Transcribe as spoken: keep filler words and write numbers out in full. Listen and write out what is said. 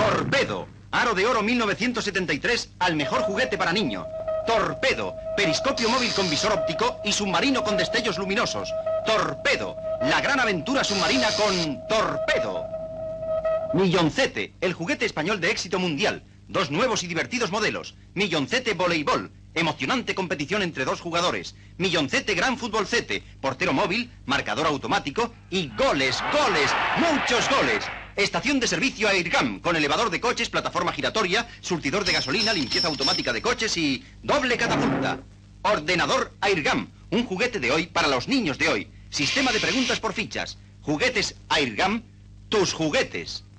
Torpedo, aro de oro mil novecientos setenta y tres al mejor juguete para niño. Torpedo, periscopio móvil con visor óptico y submarino con destellos luminosos. Torpedo, la gran aventura submarina con Torpedo. Milloncete, el juguete español de éxito mundial. Dos nuevos y divertidos modelos. Milloncete Voleibol, emocionante competición entre dos jugadores. Milloncete Gran Futbolcete, portero móvil, marcador automático y goles, goles, muchos goles. Estación de servicio Airgam, con elevador de coches, plataforma giratoria, surtidor de gasolina, limpieza automática de coches y doble catapulta. Ordenador Airgam, un juguete de hoy para los niños de hoy. Sistema de preguntas por fichas. Juguetes Airgam, tus juguetes.